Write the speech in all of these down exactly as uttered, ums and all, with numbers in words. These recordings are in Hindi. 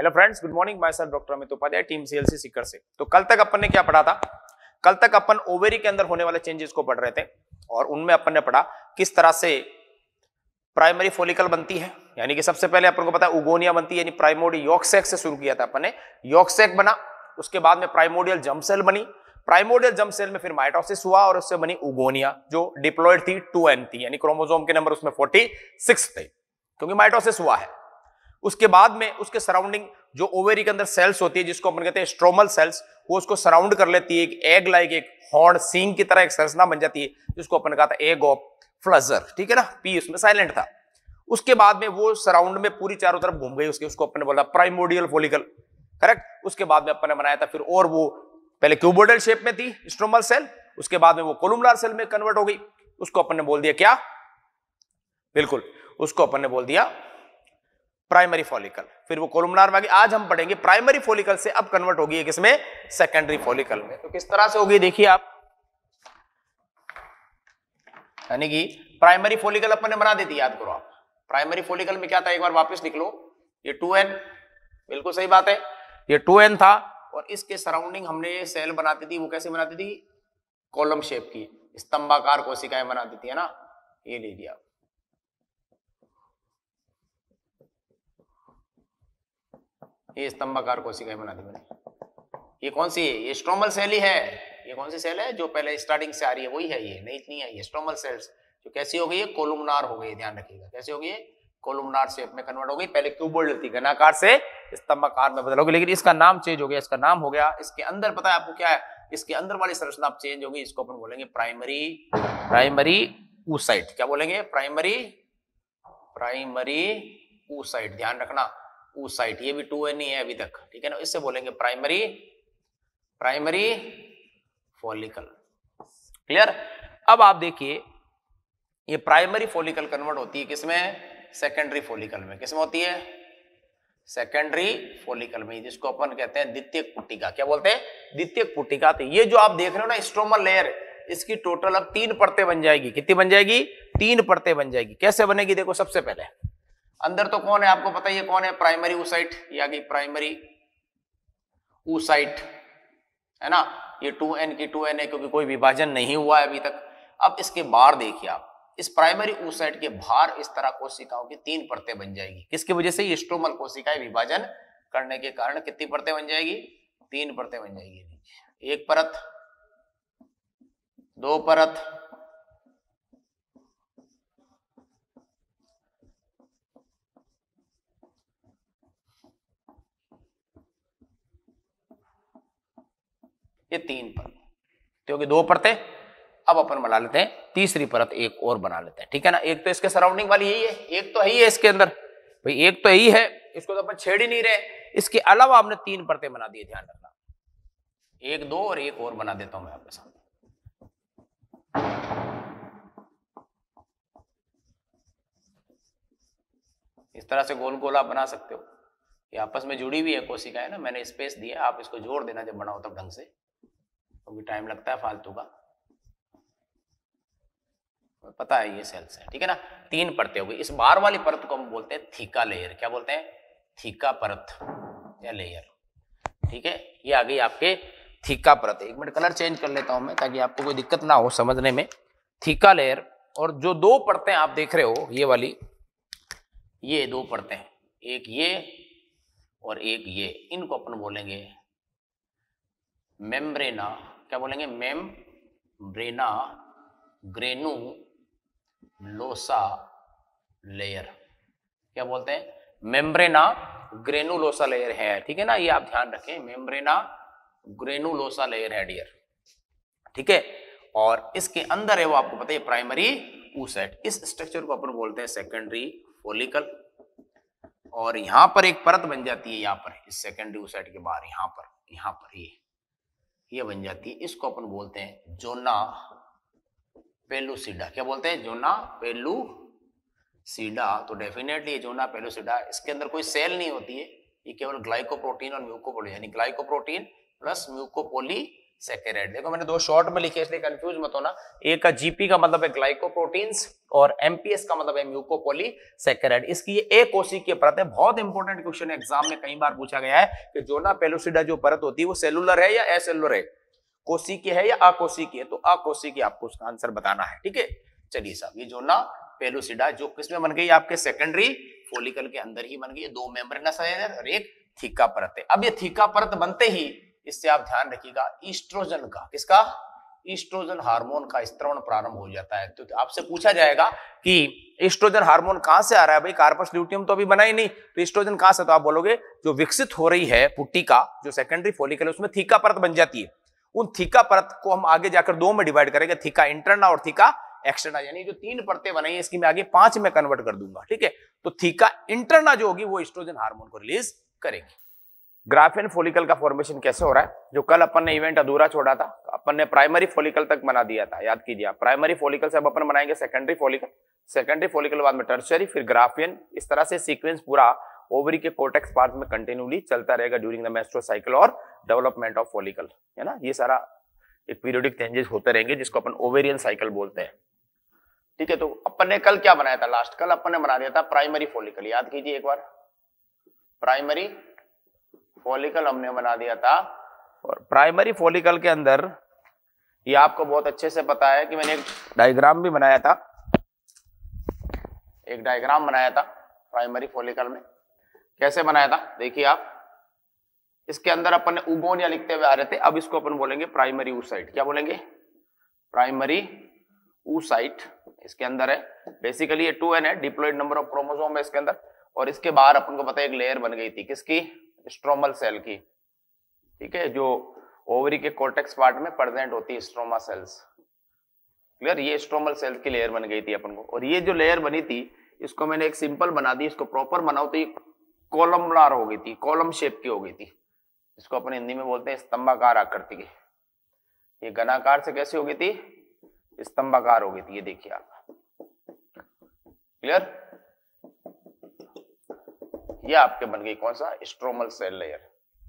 Hello friends, good morning. Myself doctor Amit Upadhyay, team CLC Sikar से। तो कल तक अपन ने क्या पढ़ा था? कल तक अपन ओवेरी के अंदर होने वाले चेंजेस को पढ़ रहे थे और उनमें अपन ने पढ़ा किस तरह से प्राइमरी फॉलिकल बनती है। यानी कि सबसे पहले अपन को पता है उगोनिया बनती है, यानी प्राइमोडियल यॉर्क सैक से शुरू किया था अपन ने। यॉर्क सैक बना, उसके बाद में प्राइमोडियल जर्म सेल बनी, प्राइमोडियल जर्म सेल में फिर माइटोसिस हुआ और उससे बनी उगोनिया जो डिप्लॉयड थी, टू एन थी, यानी क्रोमोसोम के नंबर उसमें फोर्टी सिक्स थे क्योंकि माइटोसिस हुआ है। उसके बाद में उसके सराउंडिंग जो ओवेरी के अंदर सेल्स होती है जिसको अपन कहते हैं स्ट्रोमल सेल्स, वो उसको सराउंड कर लेती है, एक एग लाइक एक हॉर्न सींग की तरह एक संरचना बन जाती है जिसको अपन कहा था एग ऑफ फ्लजर। ठीक है ना, पी उसमें साइलेंट था। उसके बाद में वो सराउंड में पूरी चारों तरफ घूम गई उसके, उसको अपन ने बोला प्राइमोडियल फॉलिकल, करेक्ट। उसके बाद में अपन ने बनाया था फिर, और वो पहले क्यूबोइडल शेप में थी स्ट्रोमल सेल, उसके बाद में वो कोलुमनार सेल में कन्वर्ट हो गई, उसको अपन ने बोल दिया क्या? बिल्कुल, उसको अपन ने बोल दिया प्राइमरी फॉलिकल। फिर वो कोलुमनार में आ गई। आज हम पढ़ेंगे प्राइमरी फॉलिकल से अब कन्वर्ट होगी है किसमें? सेकेंडरी फॉलिकल में। तो किस तरह से होगी देखिए आप, यानी कि प्राइमरी फॉलिकल अपन ने बना दी थी, याद करो आप। प्राइमरी फॉलिकल में क्या था, एक बार वापस लिख लो, ये टू एन, बिल्कुल सही बात है, ये टू एन था और इसके सराउंडिंग हमने सेल बनाती थी। वो कैसे बनाती थी? कॉलम शेप की स्तंभाकार कोशिकाएं बनाती थी, है ना। ये लीजिए आप, ये स्तंभाकार कोशिकाएं बना दी मैंने। ये कौन सी है? ये स्ट्रोमल सेल ही है। ये कौन सी सेल है? जो पहले स्टार्टिंग से आ रही है वही है, ये नहीं इतनी है। ये स्ट्रोमल सेल्स जो कैसी हो गई है? कोलुमनार हो गई, ध्यान रखिएगा। कैसे हो गई है? कोलुमनार शेप में कन्वर्ट हो गई। पहले क्यूबोइडल थी, घनाकार से स्तंभाकार में बदल हो गई, लेकिन इसका नाम चेंज हो गया। इसका नाम हो गया, इसके अंदर पता है आपको क्या है? इसके अंदर वाली संरचना आप चेंज होगी, इसको अपन बोलेंगे प्राइमरी प्राइमरी oocyte। क्या बोलेंगे? Primary primary oocyte। ध्यान रखना, oocyte, ये भी टू एन ही है अभी तक, ठीक है ना। इससे बोलेंगे प्राइमरी प्राइमरी फॉलिकल। क्लियर? अब आप देखिए, ये प्राइमरी फॉलिकल कन्वर्ट होती है किसमें? सेकेंडरी फॉलिकल में। किसमें होती है? सेकेंडरी फॉलिकल में, जिसको अपन कहते हैं द्वितीयक पुटिका। क्या बोलते हैं? द्वितीयक पुटिका। तो ये जो आप देख रहे हो ना स्ट्रोमल लेयर, इसकी टोटल अब तीन परतें बन जाएगी। कितनी बन जाएगी? तीन परतें बन जाएगी। कैसे बनेगी? देखो, सबसे पहले अंदर तो कौन है आपको पता है, ये कौन है? प्राइमरी oocyte, ये आ गई प्राइमरी oocyte, है ना। ये टू एन की टू एन है क्योंकि कोई विभाजन नहीं हुआ है अभी तक। अब इसके बाहर देखिए आप, इस प्राइमरी oocyte के बाहर इस तरह कोशिकाओं की तीन परतें बन जाएगी। किसकी वजह से? ये स्ट्रोमल कोशिकाएं विभाजन करने के कारण कितनी परतें बन जाएगी? तीन परतें बन जाएगी। एक परत, दो परत, ये तीन परत, क्योंकि दो परतें। अब अपन बना लेते हैं तीसरी परत, एक और बना लेते हैं, ठीक है ना। एक तो इसके सराउंडिंग वाली यही है, एक तो है ही है इसके अंदर, भाई एक तो यही है, इसको तो अपन छेड़ ही नहीं रहे। इसके अलावा आपने तीन परतें बना दी, ध्यान रखना। एक, दो और एक और बना देता हूं मैं आपके सामने। इस तरह से गोल गोल आप बना सकते हो। ये आपस में जुड़ी हुई है कोशिकाएं ना, मैंने स्पेस दिया, आप इसको जोड़ देना जब बनाओ तब ढंग से, क्योंकि तो टाइम लगता है फालतू का, पता है ये सेल्स है, ठीक है ना। तीन परतें हो गई। इस बाहर वाली परत को हम बोलते हैं थीका लेयर। क्या बोलते हैं? थीका परत या लेयर, ठीक है। ये आ गई आपके थीका परत। एक मिनट कलर चेंज कर लेता हूं मैं ताकि आपको कोई दिक्कत ना हो समझने में। थीका लेयर, और जो दो परतें आप देख रहे हो ये वाली, ये दो परतें, एक ये और एक ये, इनको अपन बोलेंगे मेम्ब्रेना। क्या बोलेंगे? Membrana granulosa layer. क्या बोलते हैं? मेम्ब्रेना ग्रेनुलोसा लेयर है, ठीक है ना। ये आप ध्यान रखें, मेम्ब्रेना ग्रेनुलोसा लेयर है डियर, ठीक है। और इसके अंदर है वो आपको पता है प्राइमरी oocyte। इस स्ट्रक्चर को अपन बोलते हैं सेकेंडरी फॉलिकल। और यहां पर एक परत बन जाती है, यहां पर इस सेकेंडरी oocyte के बाहर, यहां पर यहां पर ये ये बन जाती है। इसको अपन बोलते हैं जोना पेलुसिडा। क्या बोलते हैं? Zona pellucida. तो डेफिनेटली जोना पेलुसिडा, इसके अंदर कोई सेल नहीं होती है, ये केवल ग्लाइकोप्रोटीन और म्यूकोपोली, यानी ग्लाइकोप्रोटीन प्लस म्यूकोपोली सैकेराइड। देखो मैंने दो शॉर्ट में लिखे इसलिए कंफ्यूज मत होना। एक का जीपी का मतलब है ग्लाइकोप्रोटीन्स और एमपीएस का मतलब है म्यूकोपॉलीसैकेराइड। इसकी ये एक कोशिकीय परत है। बहुत इंपॉर्टेंट क्वेश्चन है, एग्जाम में कई बार पूछा गया है कि जोना पेलुसिडा जो परत होती है वो सेलुलर है या एसेलुलर है, कोशिकीय है या अकोशिकीय है। तो अकोशिकीय आपको उसका आंसर बताना है। ठीक है, चलिए साहब, ये जोना पेलुसिडा जो किसमें बन गई, आपके सेकेंडरी फोलिकल के अंदर ही बन गई। दो मेम्ब्रेनस है और एक थीका परत है। अब ये थीका परत बनते ही इससे आप ध्यान रखिएगा ईस्ट्रोजन का, किसका, ईस्ट्रोजन हार्मोन का स्त्रवण प्रारंभ हो जाता है। तो आपसे पूछा जाएगा कि ईस्ट्रोजन हार्मोन कहां से आ रहा है, भाई कार्पस ल्यूटियम तो अभी बना ही नहीं, तो ईस्ट्रोजन कहां से, तो आप बोलोगे जो विकसित हो रही है पुट्टी का जो सेकेंडरी फोलिकल है उसमें थीका परत बन जाती है। उन थीका परत को हम आगे जाकर दो में डिवाइड करेंगे, थीका इंटरना और थीका एक्सटर्ना, यानी जो तीन परतें बनाई है इसकी मैं आगे पांच में कन्वर्ट कर दूंगा। ठीक है, तो थीका इंटरना जो होगी वो ईस्ट्रोजन हार्मोन को रिलीज करेगी। ग्राफियन फोलिकल का फॉर्मेशन कैसे हो रहा है, जो कल अपन ने इवेंट अधूरा छोड़ा था, अपन ने प्राइमरी फोलिकल तक बना दिया था, याद कीजिए आप। प्राइमरी फोलिकल से अब अपन बनाएंगे सेकेंडरी फोलिकल, सेकेंडरी फोलिकल बाद में टर्शियरी, फिर ग्राफियन। इस तरह से सीक्वेंस पूरा ओवरी के कोर्टेक्स पार्ट में कंटिन्यूली चलता रहेगा ड्यूरिंग द मेस्ट्रुअल साइकिल और डेवलपमेंट ऑफ फोलिकल, है ना। ये सारा एक पीरियोडिक चेंजेस होते रहेंगे जिसको अपन ओवेरियन साइकिल बोलते हैं। ठीक है, तो अपन ने कल क्या बनाया था, लास्ट कल अपन ने बना दिया था प्राइमरी फोलिकल, याद कीजिए एक बार। प्राइमरी फोलिकल हमने बना दिया था, और प्राइमरी फोलिकल के अंदर ये आपको बहुत अच्छे से पता है कि मैंने एक डायग्राम भी बनाया था, एक डायग्राम बनाया था प्राइमरी फोलिकल में। कैसे बनाया था देखिए आप, इसके अंदर अपन ने उगोनिया लिखते हुए आ रहे थे, अब इसको अपन बोलेंगे प्राइमरी ऊसाइट। क्या बोलेंगे, प्राइमरी ऊसाइट। इसके अंदर है बेसिकली ये टू एन है, डिप्लॉयड नंबर ऑफ क्रोमोसोम है इसके अंदर, और इसके बाहर अपन को पता है एक लेयर बन गई थी, किसकी, स्ट्रोमल सेल की। ठीक है, जो ओवरी के कोर्टेक्स पार्ट में प्रेजेंट होती है स्ट्रोमा सेल्स। क्लियर, ये स्ट्रोमल सेल की लेयर बन गई थी अपन को, और ये जो लेयर बनी थी इसको मैंने एक सिंपल बना दी, इसको प्रॉपर बनाओ तो ये कॉलमनार हो गई थी, कॉलम शेप की हो गई थी। इसको अपन हिंदी में बोलते हैं स्तंभाकार आकृति की। ये घनाकार से कैसी हो गई थी, स्तंभाकार हो गई थी। ये देखिए आप, क्लियर, ये आपके बन गई कौन सा, स्ट्रोमल सेल लेयर।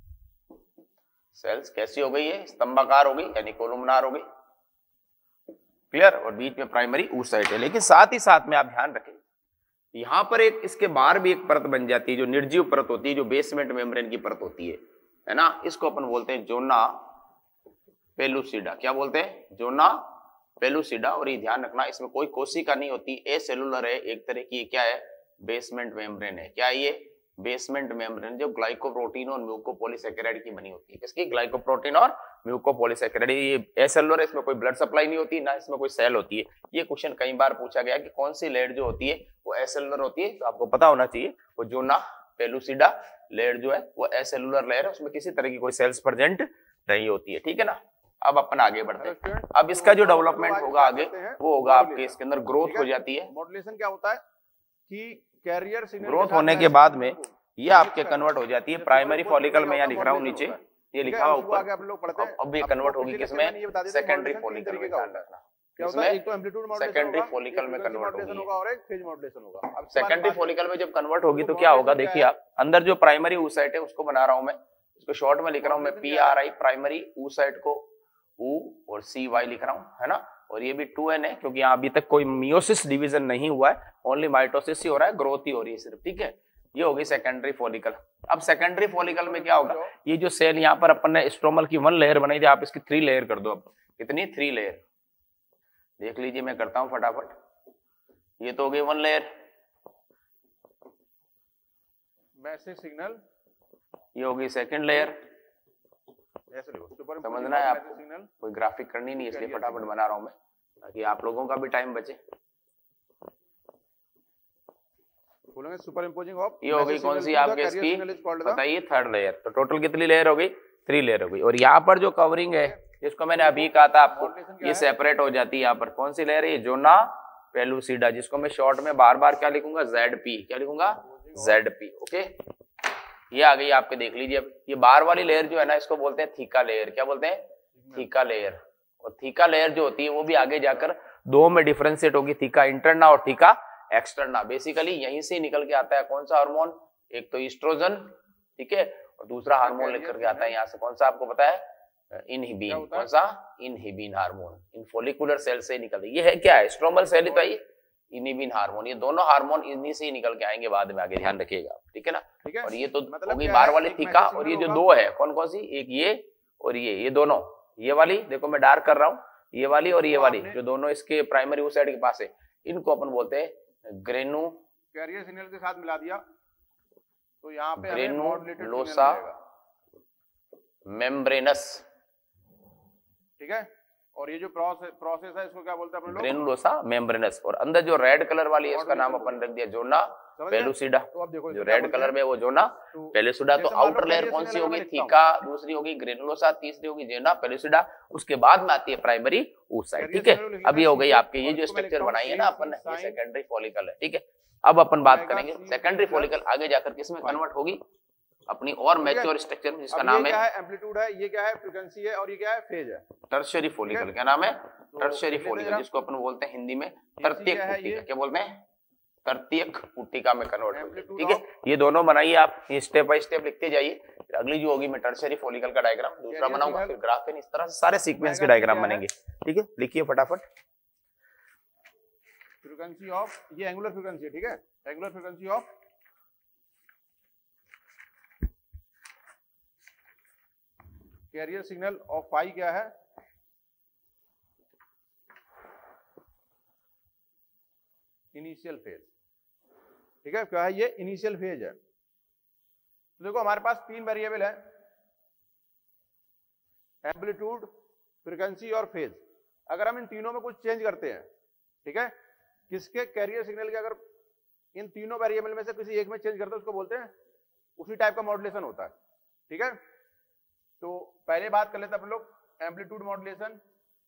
सेल्स कैसी हो गई है, स्तंभाकार हो गई यानी कोलुमनार हो गई। क्लियर, और बीच में प्राइमरी ऊसाइट है। लेकिन साथ ही साथ में आप ध्यान रखें यहां पर एक इसके बाहर भी एक परत बन जाती है जो निर्जीव परत होती है, जो बेसमेंट मेम्ब्रेन की परत होती है, है ना। इसको अपन बोलते हैं जोना पेलुसिडा। क्या बोलते हैं, जोना पेलुसिडा। और ये ध्यान रखना इसमें कोई कोशिका नहीं होती, ए सेलुलर है एक तरह की। क्या है, बेसमेंट मेम्ब्रेन है। क्या ये, बेसमेंट मेम्ब्रेन, जो ग्लाइकोप्रोटीन और म्यूकोपॉलीसैकेराइड की बनी होती है। किसकी, ग्लाइकोप्रोटीन और म्यूकोपॉलीसैकेराइड। ये एसेलुलर है, इसमें कोई ब्लड सप्लाई नहीं होती, ना इसमें कोई सेल होती है। ये क्वेश्चन कई बार पूछा गया कि कौन सी लेयर जो होती है वो एसेलुलर होती है, तो आपको पता होना चाहिए वो जोना पेलुसिडा लेयर जो है वो एसेलुलर लेयर है, उसमें किसी तरह की कोई सेल्स प्रेजेंट नहीं होती है। ठीक है ना। अब अपन आगे बढ़ते हैं। अब इसका जो डेवलपमेंट होगा आगे वो होगा आपके इसके अंदर ग्रोथ हो जाती है। मॉड्यूलेशन क्या होता है कि कैरियर सिग्नल ग्रोथ होने के बाद में ये आपके कन्वर्ट हो जाती है प्राइमरी फॉलिकल में, यहाँ लिख रहा हूँ नीचे, ये लिखा हुआ ऊपर। अब ये कन्वर्ट होगी किसमें, सेकेंडरी फॉलिकल में। ध्यान रखना क्या होता है, एक तो एम्पलीट्यूड मॉड्यूलेशन सेकेंडरी फॉलिकल में कन्वर्ट होगी और एक फेज मॉड्यूलेशन होगा। अब सेकेंडरी फॉलिकल में जब कन्वर्ट होगी तो क्या होगा, देखिए आप, अंदर जो प्राइमरी ऊसाइट है उसको बना रहा हूं मैं, इसको शॉर्ट में लिख रहा हूं मैं P R I, primary oocyte को ऊ और सी वाई लिख रहा हूं, है ना। और ये भी टू एन है क्योंकि यहाँ अभी तक कोई मियोसिस डिवीजन नहीं हुआ है, ओनली माइटोसिस ही हो रहा है, ग्रोथ ही हो रही है सिर्फ। ठीक है, ये हो गई सेकेंडरी फॉलिकल। अब सेकेंडरी फॉलिकल में क्या होगा, ये जो सेल यहाँ पर अपन ने स्ट्रोमल की वन लेयर बनाई थी, आप इसकी थ्री लेयर कर दो। अब कितनी, थ्री लेयर। देख लीजिए, मैं करता हूं फटाफट। ये तो हो गई वन लेयर, मैसेज सिग्नल। ये हो गई सेकंड लेयर। ऐसे लिखो, समझना है आपको, कोई ग्राफिक करनी नहीं इसलिए फटाफट बना रहा हूं मैं ताकि आप लोगों का भी टाइम बचे। बोलेंगे सुपर इंपोजिंग ऑफ। ये हो गई कौन सी आपके इसकी, बताइए, थर्ड लेयर। तो टोटल कितनी लेयर हो गई, थ्री लेयर हो गई। और यहाँ पर जो कवरिंग है जिसको मैंने अभी कहा था आपको, ये सेपरेट हो जाती है। यहाँ पर कौन सी लेयर है, जोना पेलुसिडा, जिसको मैं शॉर्ट में बार बार क्या लिखूंगा, जेड पी। क्या लिखूंगा, जेड पी। ओके, ये आ गई आपके, देख लीजिए। अब ये बाहर वाली लेयर जो है ना इसको बोलते हैं थीका लेयर। क्या बोलते हैं, थीका लेयर। और थीका लेयर जो होती है वो भी आगे जाकर दो में डिफरेंशिएट होगी, थीका इंटरना और थीका एक्सटर्ना। बेसिकली यहीं से निकल के आता है कौन सा हार्मोन, एक तो ईस्ट्रोजन, ठीक है, और दूसरा हार्मोन लेकर के आता है यहाँ से, कौन सा आपको पता है, इनहिबिन, कौन सा? इनहिबिन हार्मोन इन फोलिकुलर सेल से निकलते। ये है क्या है? स्ट्रोमल सेल ही तो है, इनहिबिन हार्मोन। ये दोनों हार्मोन इन्हीं से ही निकल के आएंगे बाद में, आगे ध्यान रखिएगा, ठीक है ना। ठीक है, और ये तो मतलब हो गई क्या बाहर है, वाली एक थीका, मैसेज और ये जो होगा। दो है कौन कौन सी? एक ये और ये ये दोनों, ये वाली देखो मैं डार्क कर रहा हूँ, ये वाली और ये तो वाली आपने- जो दोनों इसके प्राइमरी oocyte के पास है, इनको अपन बोलते हैं ग्रेनु कैरियर सिग्नल के साथ मिला दिया तो यहाँ पे हमें ग्रेनुलोसा modulated signal मिलेगा। मेम्ब्रेनस। ठीक है, और ये जो प्रोसेस प्रोसेस है इसको क्या बोलते हैं अपन लोग? Granulosa membranous. और अंदर जो रेड कलर वाली है उसका नाम अपन रख दिया जोना समझ गए? पेलुसिडा। तो अब देखो जो इसको क्या रेड बोलते कलर हैं? में वो जोना तो पेलुसिडा। तो जैसे मान लो आउटर लेयर carrier कौन सी signal होगी? मैं लिखता हूँ। थीका, दूसरी होगी ग्रेनुलोसा, तीसरी होगी जेना पेलुसिडा, उसके बाद में आती है प्राइमरी oocyte। Carrier ठीक है, signal लिखना अब ये है हो गई C आपकी ये और जो इसको मैं स्ट्रक्चर लिखता हूँ बनाई है A, ना C, अपन ने, ये sin। सेकेंडरी फॉलिकल है। ठीक है, अब अपन बात आएगा करेंगे C सेकेंडरी plus फॉलिकल आगे जाकर किसमें five। कन्वर्ट होगी? अपनी और ठीक है? मैच्योर स्ट्रक्चर में, जिसका अब नाम ये क्या है है? एम्पलीट्यूड है, ये क्या है? फ्रीक्वेंसी है, और ये क्या है? फेज है। Tertiary follicle. क्या नाम है? टर्शियरी फॉलिकल, जिसको अपन बोलते हैं हिंदी में तृतीयक क्या है पुट्टिका। ये? क्या बोलते हैं? तृतीयक पुट्टिका में कन्वर्ट होगी। Amplitude ठीक है, of- ये दोनों बनाइए आप, ये स्टेप बाय स्टेप लिखते जाइए। फिर अगली जो होगी मैं टर्शियरी फॉलिकल का डायग्राम दूसरा Carrier बनाऊंगा, signal- फिर ग्राफेन, इस तरह से सारे सीक्वेंस के Omega डायग्राम क्या है? बनेंगे। ठीक है, लिखिए फटाफट। फ्रीक्वेंसी ऑफ, ये एंगुलर फ्रीक्वेंसी है। ठीक है, angular frequency of carrier signal of phi क्या है? Initial phase. ठीक है, क्या है ये? इनिशियल फेज है। तो देखो हमारे पास तीन वेरिएबल है, एम्पलीट्यूड, फ्रीक्वेंसी और फेज। अगर हम इन तीनों में कुछ चेंज करते हैं, ठीक है, किसके कैरियर सिग्नल के अगर इन तीनों वेरिएबल में से किसी एक में चेंज करते हैं उसको बोलते हैं, उसी टाइप का मॉड्यूलेशन होता है। ठीक है, तो पहले बात कर लेते हैं अपन लोग एम्पलीट्यूड मॉड्यूलेशन।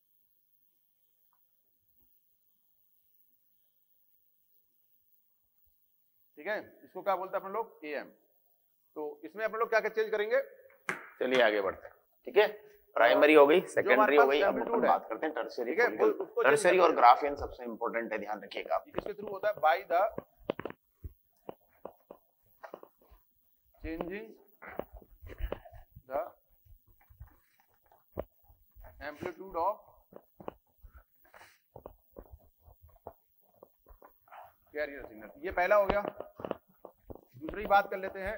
ठीक है, इसको क्या बोलते हैं अपन लोग? एएम। तो इसमें अपन लोग क्या क्या चेंज करेंगे? चलिए आगे बढ़ते हैं। ठीक है, प्राइमरी हो गई, सेकेंडरी हो गई, अब अपन amplitude है, बात करते हैं टर्शियरी ठीक है, फॉलिकल। वो- उसको change टर्शियरी करते और हैं। ग्राफियन सबसे इंपॉर्टेंट है, ध्यान रखिएगा आप। ये किसके थ्रू होता है? By the changing the amplitude of carrier signal. ये पहला हो गया। दूसरी बात कर लेते हैं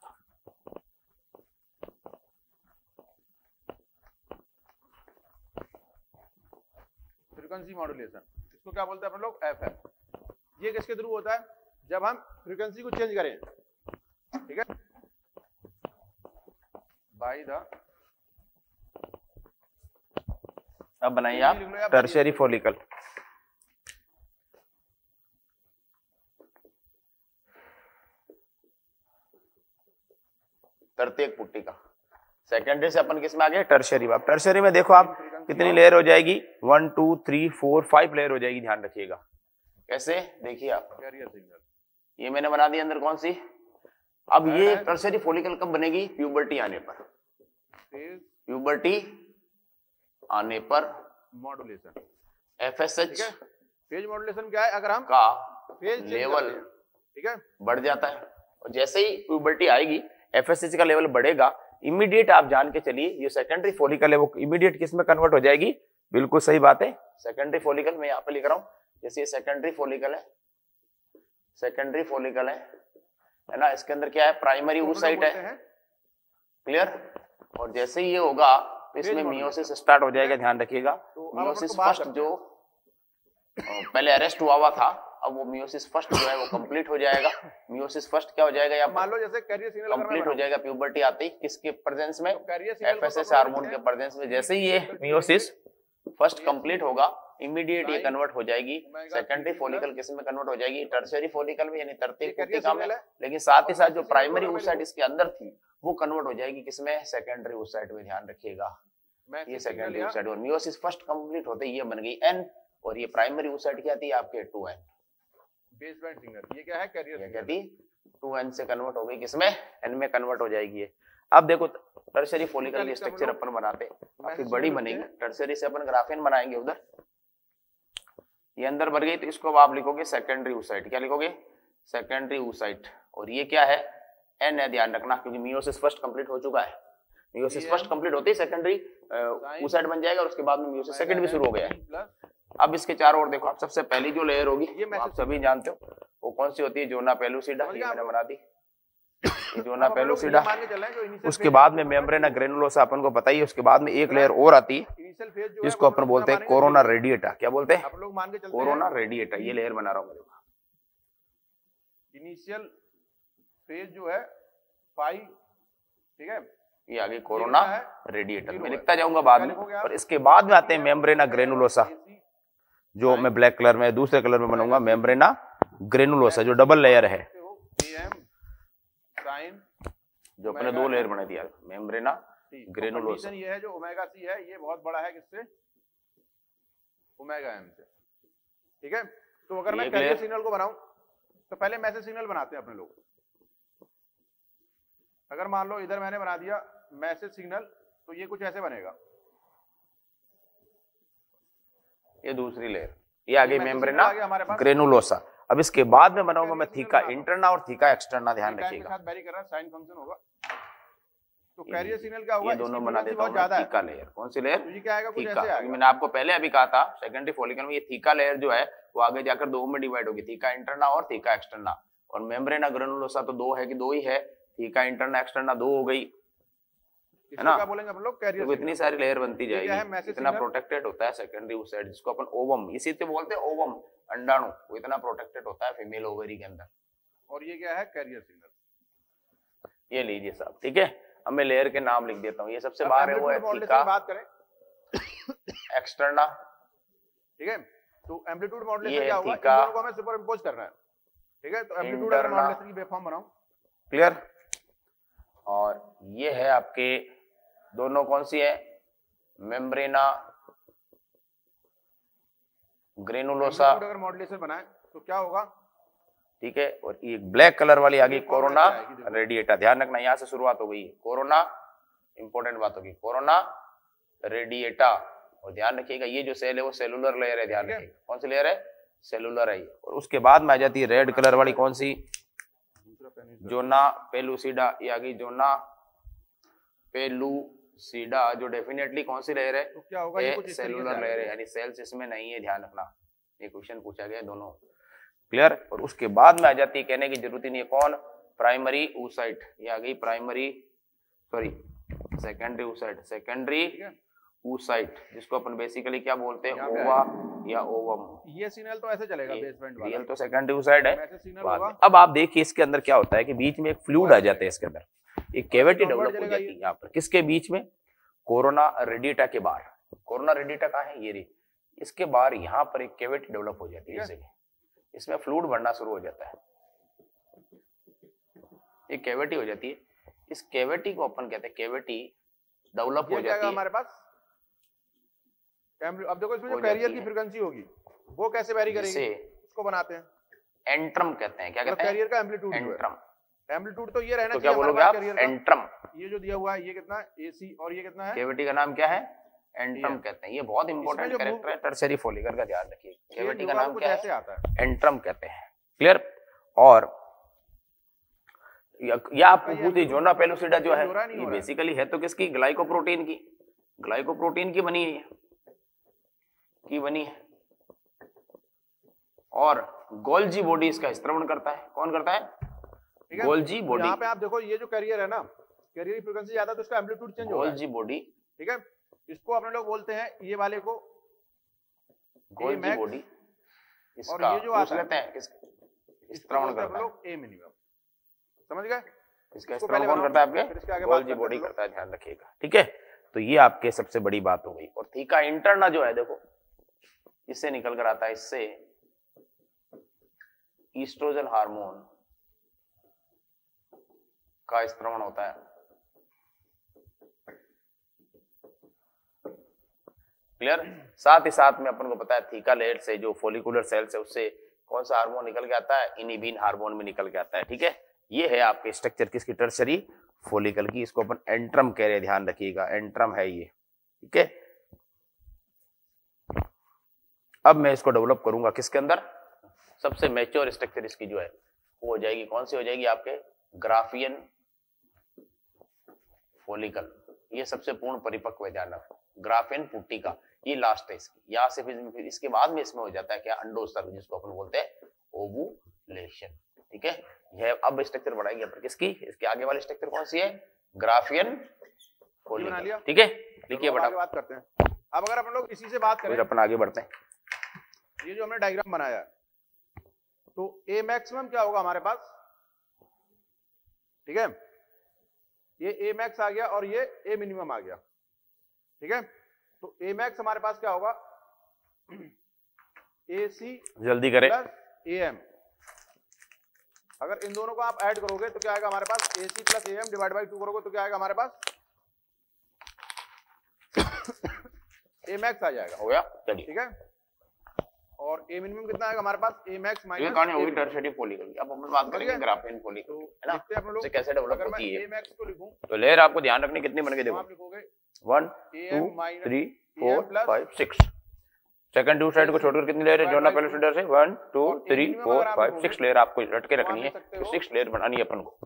फ्रीक्वेंसी मॉड्यूलेशन। इसको क्या बोलते हैं अपन लोग? एफएम। ये किसके थ्रू होता है? जब हम फ्रीक्वेंसी को चेंज करें। ठीक है, बाय द, अब बनाइए आप टर्शियरी फॉलिकल। तृतीयक पुट्टिका। सेकेंडरी से अपन किस में आ गए? टर्शियरी। अब टर्शियरी में देखो आप कितनी लेयर हो जाएगी? One two three four five layer हो जाएगी, ध्यान रखिएगा। कैसे? देखिए आप, कैरियर सिग्नल ये मैंने बना दी अंदर कौन सी। अब ये टर्शियरी फॉलिकल कब बनेगी? प्यूबर्टी आने पर। फेज प्यूबर्टी आने पर मॉड्यूलेशन। एफएसएच ठीक है, फेज मॉड्यूलेशन क्या है? अगर हम का फेज चेंज लेवल करते हैं, ठीक है, बढ़ जाता है, और जैसे ही प्यूबर्टी आएगी एफएसएच का लेवल बढ़ेगा, इमीडिएट आप जान के चलिए ये सेकेंडरी फॉलिकल है वो इमीडिएट किस में कन्वर्ट हो जाएगी? बिल्कुल सही बात है, सेकेंडरी फॉलिकल। मैं यहाँ पे लिख रहा हूँ, जैसे ये सेकेंडरी फॉलिकल है, सेकेंडरी फॉलिकल है है ना, इसके अंदर क्या है? प्राइमरी oocyte है, क्लियर। और जैसे ही ये होगा तो इसमें मियोसिस स्टार्ट हो जाएगा, ध्यान रखिएगा। तो अब मियोसिस अपन को बात फर्स्ट करते जो अ, पहले अरेस्ट हुआ हुआ था, अब वो मियोसिस फर्स्ट जो है वो कंप्लीट हो जाएगा। मियोसिस फर्स्ट क्या हो जाएगा? यहाँ मान लो जैसे कैरियर सिग्नल अगर मैं कंप्लीट हो बनाऊं, जाएगा प्यूबर्टी आते ही, किसके प्रेजेंस में? कैरियर सिग्नल को एफएसएच तो अपन हार्मोन बोलते के हैं प्रेजेंस में। जैसे ही ये मियोसिस फर्स्ट कंप्लीट होगा, इमीडिएट ये कन्वर्ट हो जाएगी सेकेंडरी फॉलिकल किस में कन्वर्ट हो जाएगी? टर्शियरी फॉलिकल में, यानी तृतीयक पुट्टिका में। लेकिन साथ ही साथ जो प्राइमरी oocyte इसके अंदर थी वो कन्वर्ट हो जाएगी किसमें? सेकेंडरी oocyte में, ध्यान रखिएगा। मैं ये सिग्नल सेकेंडरी या oocyte और मियोसिस फर्स्ट कंप्लीट होते ही ये बन गई एन, और ये प्राइमरी oocyte क्या थी आपके? To N. बेसबैंड सिग्नल, ये क्या है? कैरियर ये क्या सिग्नल। थी? टू एन से कन्वर्ट हो गई किसमें? एन में कन्वर्ट हो जाएगी ये। अब देखो टर्शियरी फॉलिकल की स्ट्रक्चर अपन बनाते काफी बड़ी बनेगी। टर्शियरी से अपन ग्राफेन बनाएंगे उधर, ये अंदर भर गई तो इसको अब आप लिखोगे सेकेंडरी oocyte। क्या लिखोगे? Secondary oocyte। और ये क्या है? एन है, ध्यान रखना, क्योंकि मियोसिस फर्स्ट कंप्लीट हो चुका है। मियोसिस फर्स्ट कंप्लीट होते ही सेकेंडरी oocyte बन जाएगा और उसके बाद में मियोसिस सेकंड भी शुरू हो गया है। अब इसके चारों ओर देखो आप, सबसे पहली जो लेयर होगी वो आप सभी जानते हो वो कौन सी होती है, जोना पेलुसिडा, ये मैंने बना दी जोना पेलुसिडा। उसके बाद में मेम्ब्रेना ग्रेनुलोसा अपन को पता ही है। उसके बाद में एक लेयर और आती है जिसको अपन बोलते हैं कोरोना रेडिएटा। क्या बोलते हैं? Corona radiata. ये लेयर बना रहा हूं मैं। इनिशियल फेज जो है फाइव, ठीक है, ये आगे कोरोना रेडिएटर मैं लिखता जाऊंगा बाद में। और इसके बाद में आते हैं मेम्ब्रेना ग्रेनुलोसा, जो मैं ब्लैक कलर में दूसरे कलर में बनाऊंगा, मेम्ब्रेना ग्रेनुलोसा जो डबल लेयर है, जो अपने दो लेयर बना दिया मेम्ब्रेना ग्रेनुलोसा। ये है जो ओमेगा सी है, ये बहुत बड़ा है किससे? ओमेगा एम से, ठीक है। तो अगर मैं कैरियर सिग्नल को बनाऊं तो पहले मैसेज सिग्नल बनाते हैं अपने लोग। अगर मान लो इधर मैंने बना दिया मैसेज सिग्नल, तो ये कुछ ऐसे बनेगा, ये दूसरी लेयर, ये आगे मेम्ब्रेना ग्रेनुलोसा। अब इसके बाद में बनाऊंगा मैं थीका इंटरना और थीका एक्सटर्ना, ध्यान रखिएगा। वेरी कर रहा है, साइन फंक्शन होगा। तो कैरियर सिग्नल क्या होगा? ये दोनों बना देता हूं मैं। थीका लेयर कौन सी लेयर? तो ये क्या आएगा? कुछ थीका। ऐसे आएगा। मैंने आपको पहले अभी कहा था सेकेंडरी फॉलिकल में ये थीका लेयर जो है वो आगे जाकर दो में डिवाइड होगी, थीका इंटरना और थीका एक्सटर्ना। और मेम्ब्रेना ग्रेनुलोसा तो दो है कि दो ही है, थीका इंटरना एक्सटर्ना दो हो गई, है ना? क्या बोलेंगे हम लोग? कैरियर। तो इतनी सारी लेयर बनती जाएगी, इतना प्रोटेक्टेड होता है सेकेंडरी oocyte, जिसको अपन ओवम, इसी से बोलते हैं ओवम, अंडाणु, वो इतना प्रोटेक्टेड होता है फीमेल ओवरी के अंदर। और ये क्या है? Carrier signal. ये लीजिए साहब, ठीक है। अब मैं लेयर के नाम लिख देता हूँ। ये सबसे बाहर है वो है थीका बात करें एक्सटर्ना, ठीक है। तो एम्पलीट्यूड मॉड्यूलेशन क्या होगा? इन दोनों को हमें सुपर इंपोज करना है, ठीक है। तो एम्पलीट्यूड और मॉड्यूलेशन की वेवफॉर्म बनाऊं, क्लियर। और ये है आपके दोनों कौन सी है? मेम्ब्रेना ग्रेनुलोसा। अगर मॉड्यूलेशन बनाए तो क्या होगा? ठीक है। और ये ब्लैक कलर वाली आ गई कोरोना रेडिएटा। ध्यान रखना, यहां से शुरुआत हो गई कोरोना, इंपॉर्टेंट बात होगी, कोरोना रेडिएटा। और ध्यान रखिएगा ये जो सेल है वो सेलुलर लेयर है, ध्यान रखिएगा। कौन सी लेयर है? सेलुलर है। और उसके बाद में आ जाती है रेड कलर वाली, कौन सी? जोना पेलुसिडा। ये आ गई जोना पेलुसिडा, जो डेफिनेटली कौन सी लेयर है? तो क्या होगा? ये कुछ सेलुलर लेयर है, यानी सेल्स इसमें नहीं है, ध्यान रखना। ये क्वेश्चन पूछा गया दोनों, क्लियर। और उसके बाद में आ जाती है, कहने की जरूरत ही नहीं है, कौन? Primary oocyte। ये आ गई primary, sorry secondary oocyte, secondary oocyte, जिसको अपन बेसिकली क्या बोलते हैं? ओवा या ओवम। ये सिग्नल तो ऐसे चलेगा, बेसमेंट वाला। रियल तो सेकेंडरी oocyte है। अब आप देखिए इसके अंदर क्या होता है कि बीच में एक फ्लूइड आ जाता है, इसके अंदर एक कैविटी डेवलप हो जाती है यहाँ पर। किसके बीच में? कोरोना रेडिएटा के बाहर। कोरोना रेडिएटा कहाँ है? ये रही। इसके बाहर यहाँ पर एक कैविटी डेवलप हो जाती है, जैसे इसमें फ्लूइड बढ़ना शुरू हो जाता है, एक कैविटी हो जाती है। इस कैविटी को अपन कहते हैं कैविटी डेवलप हो जाती है हमारे पास। अब देखो इसमें जो कैरियर की फ्रीक्वेंसी होगी वो कैसे वेरी करेगी, उसको बनाते हैं एंट्रम कहते हैं। क्या कहते हैं? कैरियर का एम्पलीट्यूड। एंट्रम। एम्पलीट्यूड तो ये रहना तो क्या बोलोगे आप? एंट्रम। ये जो दिया हुआ है ये कितना है? एसी। और ये कितना है? कैविटी का नाम क्या है? एंट्रम कहते हैं। ये बहुत इंपॉर्टेंट कैरेक्टर है टर्शियरी फॉलिकल का, ध्यान रखिए। कैविटी का नाम क्या है? एंट्रम कहते हैं, क्लियर। और या आपको पूछिए जोना पेलुसिडा जो है ये बेसिकली है तो किसकी? ग्लाइकोप्रोटीन की। ग्लाइकोप्रोटीन की बनी है, की बनी है। और गोल्जी बॉडी इसका स्त्रवण करता है। कौन करता है? Golgi body. यहाँ पे आप देखो ये जो कैरियर है ना, कैरियर की फ्रीक्वेंसी ज्यादा तो इसका एम्पलीट्यूड चेंज होगा। गोल्जी बॉडी, ठीक है। इसको अपने लोग बोलते हैं, ये वाले को गोल्जी बॉडी। और ये जो आता लेते हैं स्त्रवण करता है ए मिनिमम, समझ गए? इसका स्त्रवण कौन करता है? आपके गोल्जी बॉडी करता है, ध्यान रखिएगा, ठीक है। तो ये आपके सबसे बड़ी बात हो गई। और थीका इंटरना जो है देखो इससे निकल कर आता है, इससे ईस्ट्रोजन हार्मोन का स्त्रवण होता है, क्लियर। साथ ही साथ में अपन को पता है थीका लेयर से जो फॉलिकुलर सेल्स है उससे कौन सा हार्मोन निकल के आता है? इनिबिन हार्मोन में निकल के आता है, ठीक है। ये है आपके स्ट्रक्चर किसकी? टर्शियरी फॉलिकल की। इसको अपन एंट्रम कह रहे हैं, ध्यान रखिएगा, एंट्रम है ये, ठीक है। अब मैं इसको डेवलप करूंगा किसके अंदर? सबसे मैच्योर स्ट्रक्चर इसकी जो है वो हो जाएगी, कौन सी हो जाएगी? आपके ग्राफियन फॉलिकल। ये सबसे पूर्ण परिपक्व है, ध्यान रखो, ग्राफेन पुट्टिका ये लास्ट है इसकी, यहाँ से फिर, फिर इसके बाद में इसमें हो जाता है क्या, अंडोत्सर्ग, जिसको अपन बोलते हैं ओवुलेशन। ठीक है, यह अब स्ट्रक्चर बढ़ाएंगे अपन किसकी, इसके आगे वाली स्ट्रक्चर कौन सी है, ग्राफियन फोलिकल। ठीक है, लिखिए बेटा, बात करते हैं। अब अगर अपन लोग इसी से बात करें, अपन आगे बढ़ते हैं। ये जो हमने डायग्राम बनाया है, तो ए मैक्सिमम क्या होगा हमारे पास, ठीक है, ये ए मैक्स आ गया और ये ए मिनिमम आ गया। ठीक है, तो ए मैक्स हमारे पास क्या होगा, ए सी जल्दी करें प्लस ए एम। अगर इन दोनों को आप ऐड करोगे तो क्या आएगा हमारे पास, A C plus A M divide by two करोगे तो क्या आएगा हमारे पास, ए मैक्स आ जाएगा। हो गया, चलिए। ठीक है, और ए मिनिमम कितना आएगा हमारे पास, ए मैक्स माइनस ये कौन है, वही टर्शियरी फोलिकल। अब अपन बात करेंगे ग्राफेन फोलिकल, तो है ना, देखते हैं अपन लोग कैसे डेवलप अगर मैं होती है। ए मैक्स को लिखूं तो लेयर आपको ध्यान रखनी कितनी बन के तो देखो, आप लिखोगे one two three four five six, second two side को छोड़कर कितनी लेयर है, जोना पहले सीडर से one two three four five six layer आपको रट के रखनी है, तो सिक्स लेयर बनानी है अपन को।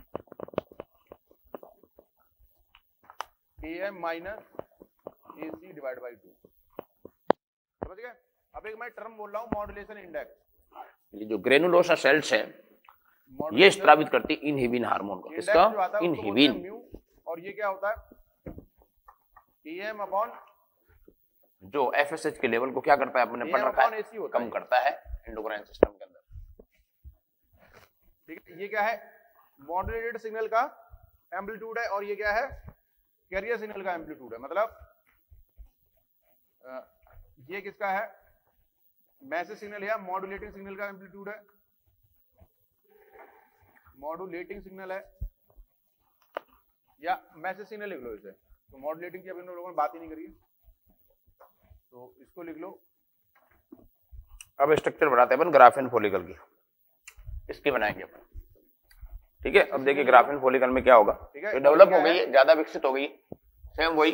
A M minus A C divide by two, समझ गए। अब एक मैं टर्म बोल रहा हूँ मॉड्यूलेशन इंडेक्स, ये जो ग्रेनुलोसा सेल्स है ये स्त्रावित करती इनहिबिन हार्मोन को, किसका, इनहिबिन। और ये क्या होता है, ए एम अपॉन, जो एफएसएच के लेवल को क्या करता है, अपने पढ़ रखा है, कम करता है एंडोक्राइन सिस्टम के अंदर। ठीक है, ये क्या है, मॉड्यूलेटेड सिग्नल का एम्पलीट्यूड है, और ये क्या है, कैरियर सिग्नल का एम्पलीट्यूड है। मतलब आ, ये किसका है, मैसेज सिग्नल या मॉड्यूलेटिंग सिग्नल का एम्पलीट्यूड है, मॉड्यूलेटिंग सिग्नल है या मैसेज सिग्नल लिख लो इसे, तो मॉड्यूलेटिंग की अभी लोगों ने बात ही नहीं करी है, तो इसको लिख लो। अब स्ट्रक्चर बनाते हैं अपन ग्राफेन फोलिकल की, इसकी बनाएंगे अपन। ठीक है, अब देखिए ग्राफेन फोलिकल में क्या होगा, तो डेवलप हो गई है, ज्यादा विकसित हो गई, सेम वही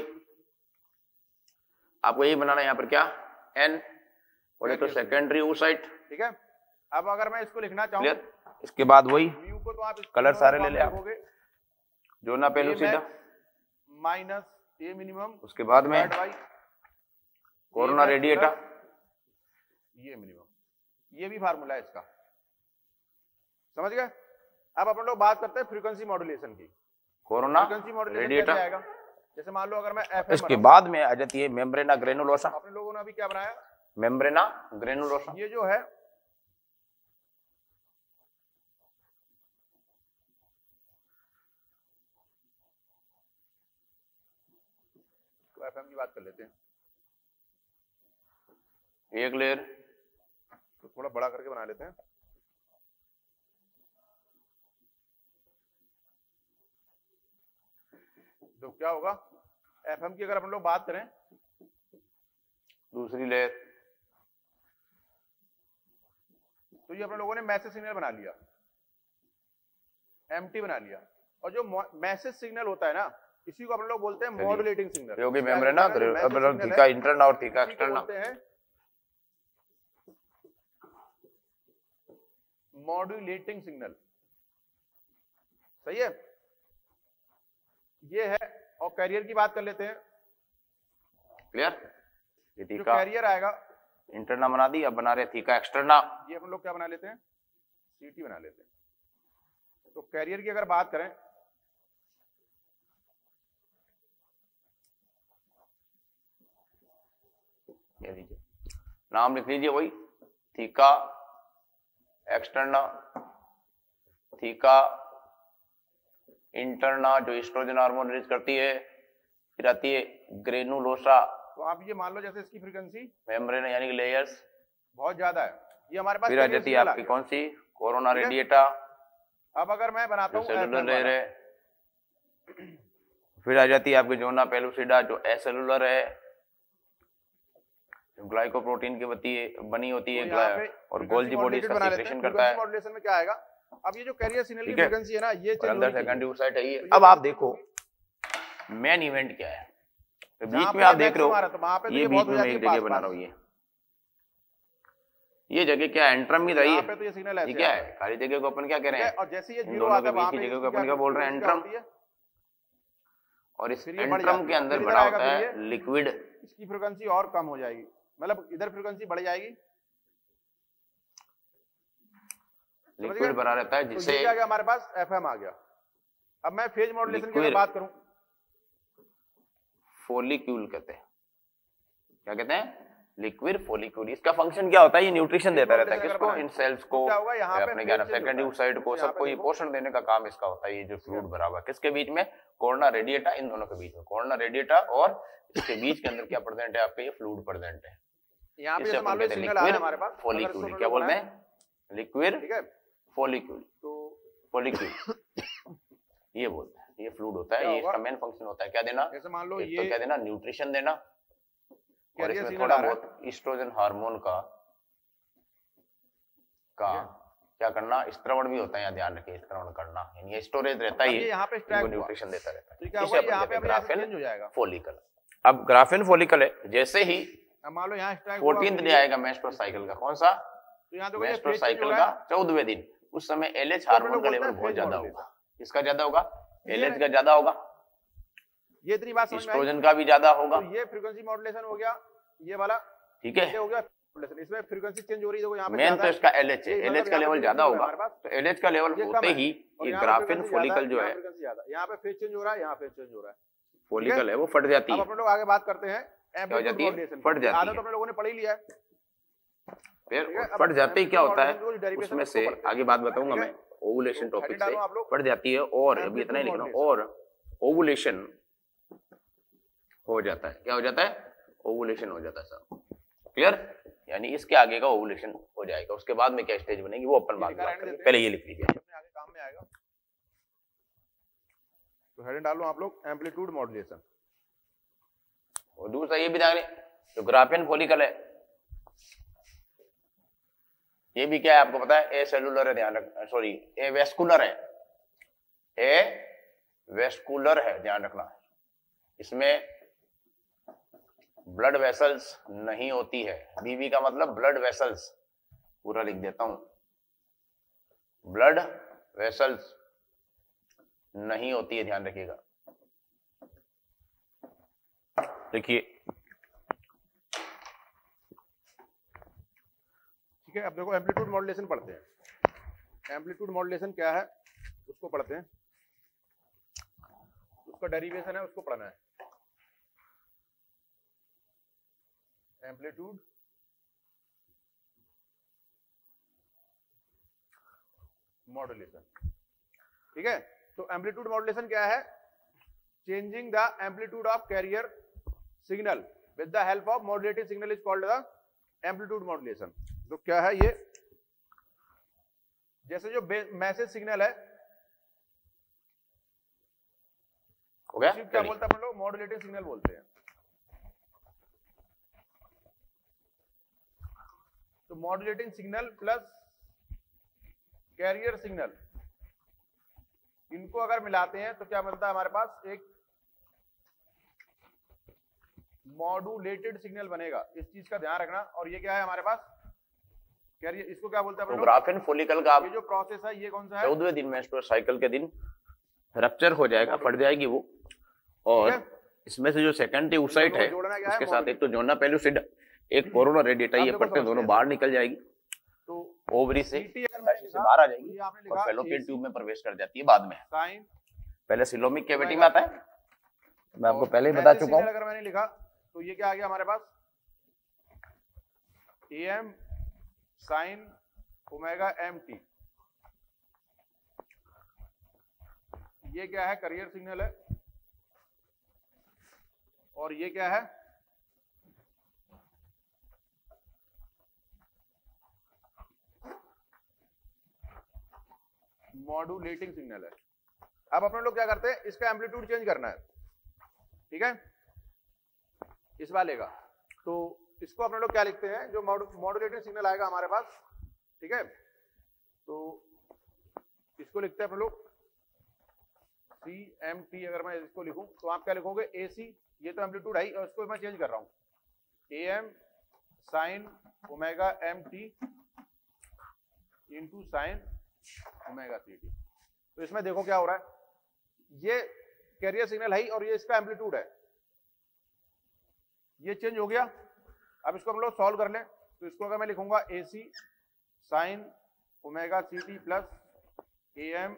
आपको यही बनाना है। यहाँ पर क्या, एन बोले तो सेकेंडरी oocyte। ठीक है, अब अगर मैं इसको लिखना चाहूँ, इसके बाद वही म्यू को तो आप कलर सारे ले ले आप, zona pellucida minus A minimum, उसके बाद में कोरोना रेडिएटा, ये मिनिमम, ये भी फार्मूला है इसका, समझ गए। अब अपन लोग बात करते हैं फ्रीक्वेंसी मॉड्यूलेशन की। कोरोना फ्रीक्वेंसी मॉड्यूलेशन कैसे आएगा, जैसे मान लो अगर मैं एफएम, इसके बाद में आ जाती है मेम्ब्रेना ग्रेनुलोसा। अपने लोगों ने अभी क्या बनाया, मेम्ब्रेना ग्रेनुलोसा। ये जो है तो एफएम की बात कर लेते हैं, एक लेयर तो थोड़ा बड़ा करके बना लेते हैं। तो क्या होगा, एफएम की अगर अपन लोग बात करें, दूसरी लेयर, तो ये अपन लोगों ने मैसेज सिग्नल बना लिया, एमटी बना लिया, और जो मैसेज सिग्नल होता है ना, इसी को अपन लोग बोलते हैं मॉड्यूलेटिंग सिग्नल। योगी मेम्ब्रेना थीका इंटरना और थीका एक्सटर्ना बोलते हैं मॉड्यूलेटिंग सिग्नल, सही है, ये है। और कैरियर की बात कर लेते हैं, क्लियर। ये जो थीका कैरियर आएगा, इंटरना बना दी, अब बना रहे थीका एक्सटर्ना। ये अपन लोग क्या बना लेते हैं, सीटी बना लेते हैं। तो कैरियर की अगर बात करें, ये लीजिए, नाम लिख लीजिए वही, थीका एक्सटर्ना, थीका इंटरना जो एस्ट्रोजन हार्मोन रिलीज करती है, फिर आती है ग्रेनुलोसा। तो आप ये मान लो जैसे इसकी फ्रीक्वेंसी मेम्ब्रेन यानी कि लेयर्स बहुत ज्यादा है, ये हमारे पास फिर आ जाती है आपकी कौन सी, कोरोना रेडिएटा। अब अगर मैं बनाता हूँ सेलुलर लेयर है, फिर आ जाती है आपकी जोना पेलुसिडा जो एसेलुलर है, ग्लाइकोप्रोटीन की बनी बनी होती है, तो और गोल्जी बॉडी इसका सीक्रेशन करता है। मॉड्यूलेशन में क्या आएगा, अब ये जो कैरियर सिग्नल की फ्रीक्वेंसी है ना, ये अंदर सेकेंडरी oocyte है ये। अब आप देखो मेन इवेंट क्या है, तो बीच में आप देख रहे हो, ये बीच में एक जगह बना रहा हूँ, ये ये जगह क्या है, एंट्रम में रही है, तो ये सिग्नल ये क्या है, खाली जगह को अपन क्या कह रहे हैं, और जैसे ये जीरो आता है, जगह को अपन क्या बोल रहे हैं, एंट्रम। और इस फिर ये बढ़ एंट्रम जाती के है, अंदर फिर इधर बड़ा आएगा, होता फिर है लिक्विड। इसकी फ्रीक्वेंसी और कम हो जाएगी, मतलब इधर फ्रीक्वेंसी बढ़ जाएगी, लिक्विड बना रहता है तो जिसे ये क्या आ गया हमारे पास, एफएम आ गया। अब मैं फेज मॉड्यूलेशन की अगर बात करूं, फॉलिक्यूल कहते हैं। क्या कहते हैं? Liquid follicle. इसका फंक्शन क्या होता है? ये न्यूट्रिशन देता रहता है किसको? इन सेल्स को, अपने क्या सेकंडरी साइड को, सबको ये पोषण देने का काम इसका होता है। ये जो फ्लूइड भरा हुआ किसके बीच में? कोर्ना रेडिएटा, इन दोनों के बीच में। कोर्ना रेडिएटा और इसके बीच के अंदर क्या प्रेजेंट है आपके? ये फ्लूइड प्रेजेंट है। यहाँ पे मान लो सिग्नल आ रहा है हमारे पास, फॉलिक्यूल। क्या बोलते हैं? लिक्विड, ठीक है, फॉलिक्यूल। तो फॉलिक्यूल ये बोलते हैं, ये फ्लूइड होता है। ये इसका मेन फंक्शन होता है क्या देना? जैसे मान लो एक ये तो क्या देना? न्यूट्रिशन देना, और इसमें सिग्नल थोड़ा आ रहा है। बहुत ईस्ट्रोजन हार्मोन का का क्या करना? स्त्रवण भी होता है, यहाँ ध्यान रखिए, स्त्रवण करना, यानी स्टोरेज रहता है, ये यहाँ पे स्ट्रैक न्यूट्रिशन देता रहता है। तो क्या इसे होगा, यहाँ अपन पे कहते हैं अपने ग्राफेन हो जाएगा। फॉलिकल। अब ग्राफेन फॉलिकल है, जैसे ही अब मान लो यहाँ स्ट्रैक फोर्टीन्थ डे आएगा मेस्ट्रो साइकिल का, कौन सा? तो यहाँ तो मेस्ट्रो साइकिल का चौदहवें दिन, उस समय एलएच हार्मोन का लेवल बहुत ज्यादा होगा। किसका ज्यादा होगा? एलएच का ज्यादा होगा, ये इतनी बात समझ में आई। एस्ट्रोजन का भी ज्यादा होगा। तो ये फ्रीक्वेंसी मॉड्यूलेशन हो गया, ये वाला, ठीक है, ये हो गया मॉड्यूलेशन। इसमें फ्रीक्वेंसी चेंज हो रही है, देखो यहाँ पे मेन तो इसका एलएच है, ये एलएच मतलब का यहाँ लेवल पे ज्यादा frequency होगा, हमारे पास, तो एलएच का लेवल ये कम होते है, ही और ये यहाँ पे ग्राफेन frequency फॉलिकल जो ज्यादा, है, यहाँ frequency ज्यादा, यहाँ पे फेज चेंज हो रहा है, यहाँ फेज चेंज हो रहा है, फॉलिकल है वो फट जाती अब है। अपने लोग आगे बात करते हैं क्या हो जाती है? मॉड्यूलेशन। फट जाती आधा है। तो अपने लोगों ने पढ़ ही लिया है। फिर अब फट जाते ही क्या होता है? derivation उसमें उसको से पढ़ते हैं। आगे बात बताऊंगा ठीक मैं, है? ओवुलेशन तो टॉपिक heading से डालो आप लोग। फट जाती है, और अभी इतना ही लिखना, और ओवुलेशन हो जाता है। क्या हो जाता है? ओवुलेशन हो जाता है सब। क्लियर? यानी इसके आगे का ओवुलेशन हो जाएगा, उसके बाद में क्या स्टेज बनेगी वो अपन बाद में बात करेंगे, पहले ये लिख लीजिए, आगे काम में आएगा। तो हेडिंग डालो आप लोग, एम्पलीट्यूड मॉड्यूलेशन। और दूसरा ये भी ध्यान रखें, जो ग्राफेन फॉलिकल है ये भी क्या है आपको पता है? ए सेलुलर है, ध्यान रखना, सॉरी ए वेस्कुलर है, ए वेस्कुलर है, ध्यान रखना। इसमें ब्लड वेसल्स नहीं होती है, बीबी का मतलब ब्लड वेसल्स, पूरा लिख देता हूं, ब्लड वेसल्स नहीं होती है, ध्यान रखिएगा। देखिए ठीक है, अब देखो एम्पलीट्यूड मॉड्यूलेशन पढ़ते हैं। एम्पलीट्यूड मॉड्यूलेशन क्या है उसको पढ़ते हैं, उसका डेरिवेशन है, उसको पढ़ना है। एम्पलीट्यूड मॉड्यूलेशन, ठीक है। तो एम्पलीट्यूड मॉड्यूलेशन क्या है? Changing the amplitude of carrier signal with the help of modulated signal is called the amplitude modulation. तो क्या है ये? जैसे जो मैसेज सिग्नल है, हो गया? क्या बोलते हैं अपन लोग? मॉड्यूलेटेड सिग्नल बोलते हैं। तो modulating signal plus carrier signal, इनको अगर मिलाते हैं तो क्या मिलता है हमारे पास? एक मॉड्यूलेटेड सिग्नल बनेगा। इस चीज का ध्यान रखना। और ये क्या है हमारे पास? कैरियर, इसको क्या बोलते हैं? तो ग्राफेन फॉलिकल का ये जो प्रोसेस है ये कौन सा है? चौदहवें दिन मेस्ट्रुअल साइकिल के दिन रप्चर हो जाएगा, फट जाएगी वो, और इसमें से जो सेकेंडरी oocyte है उसके साथ एक तो जोना पेलुसिड, एक कोरोना रेडिएटा, ये पट्टे दोनों बाहर निकल जाएगी, तो ओवरी से से बाहर आ जाएगी और फैलोपियन ट्यूब में प्रवेश कर जाती है बाद में। पहले सिलोमिक कैविटी में आता है, मैं आपको पहले ही बता चुका हूं। अगर मैंने लिखा तो ये क्या आ गया हमारे पास? M sine omega M T, ये क्या है? कैरियर सिग्नल है। और ये क्या है? मॉड्यूलेटिंग सिग्नल है। अब अपने लोग क्या करते हैं? इसका एम्पलीट्यूड चेंज करना है, ठीक है, इस वाले का। तो इसको अपने लोग क्या लिखते हैं? जो मॉड्यूलेटिंग सिग्नल आएगा हमारे पास, ठीक है, तो इसको लिखते हैं अपने लोग सी एम टी। अगर मैं इसको लिखूं तो आप क्या लिखोगे? ए सी, ये तो एम्पलीट्यूड है और इसको मैं चेंज कर रहा हूं, A M sine omega M T into sine omega C T. तो इसमें देखो क्या हो रहा है, ये कैरियर सिग्नल है और ये इसका एम्पलीट्यूड है, ये चेंज हो गया। अब इसको हम लोग सॉल्व कर लें तो इसको अगर मैं लिखूंगा A C sine omega C T plus A M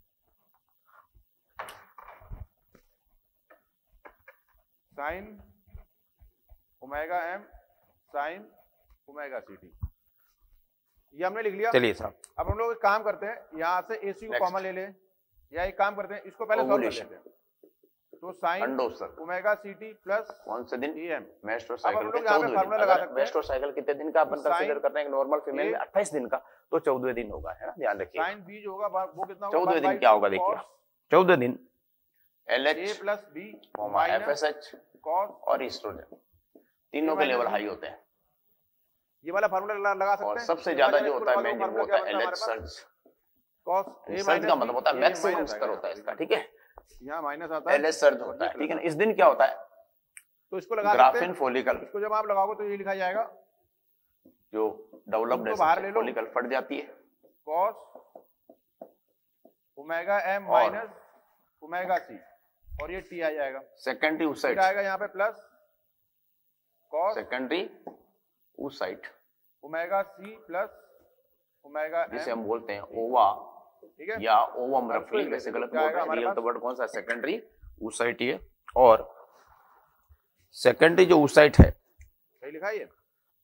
sine omega M sine omega C T, ये हमने लिख लिया। चलिए साहब, अब हम लोग एक काम करते हैं, यहाँ से ए सी को कॉमन ले लें, या एक काम करते हैं इसको पहले सॉल्व कर लेते हैं। तो sine omega C T plus कौन से दिन ए एम, मेस्ट्रो अब हम साइकिल लोग के यहाँ पे चौदहवें फार्मूला दिन। लगा अगर सकते हैं। मेस्ट्रो साइकिल कितने दिन का अपन तो कंसीडर sin करते हैं, नॉर्मल फीमेल में A- अट्ठाईस दिन का, तो चौदहवें दिन होगा, है ना, ध्यान रखिए। साइन बी जो होगा वो कितना होगा, चौदहवें दिन क्या होगा देखिए, चौदह दिन L A H plus B F S H cos, और एस्ट्रोजन तीनों के लेवल हाई होते हैं। ये वाला फार्मूला लगा सकते हैं। और सबसे ज्यादा जो होता है मेन वो होता है L H surge. Cos surge का मतलब होता है मैक्सिमम स्तर होता है इसका, ठीक है, यहाँ माइनस आता है, एल एच सर्ज होता है, ठीक है ना। इस दिन क्या होता है, तो इसको लगा सकते हैं। ग्राफिन फॉलिकल इसको जब आप लगाओगे तो ये लिखा जाएगा जो डेवलप्ड इसको बाहर ले लो। फॉलिकल फट जाती है, कॉस ओमेगा एम और- माइनस ओमेगा सी, और ये टी आ जाएगा, सेकेंडरी फिर ऊसाइट, आएगा यहाँ पे plus cos secondary oocyte omega C plus omega जिसे एम, हम बोलते हैं ओवा ठीक है। या ओवम अब रफली, इसको वैसे गलत क्या बोल आएगा रहे हैं, हमारे रियल तो पास? वर्ड कौन सा, सेकेंडरी ऊसाइट है। और सेकेंडरी जो ऊसाइट है, सही लिखा है ये,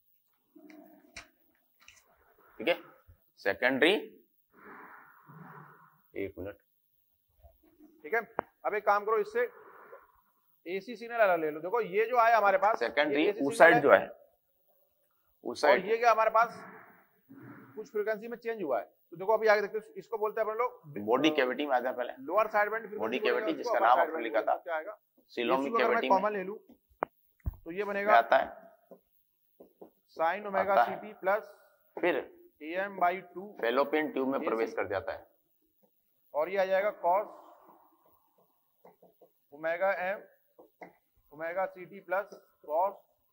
ठीक है, सेकेंडरी, एक मिनट, ठीक है। अब एक काम करो, इससे एसी सिग्नल अलग ले लो। देखो ये जो आया हमारे पास सेकेंडरी ये A C सिग्नल ऊसाइट जो है, और ऊसाइट ये क्या हमारे पास कुछ फ्रीक्वेंसी में चेंज हुआ है। तो देखो अभी आगे देखते हैं, इसको बोलते हैं अपन लोग बॉडी कैविटी में आता है पहले, lower side band body cavity जिसका नाम अपन लिखा था, क्या आएगा, सिलोमिक इसको अगर मैं कैविटी कॉमन में ले लूं तो ये में बनेगा आता है। साइन ओमेगा आता सी है। टी प्लस फिर A M by two, fallopian tube में A C प्रवेश कर जाता है, और ये आ जाएगा cos omega M omega C T plus cos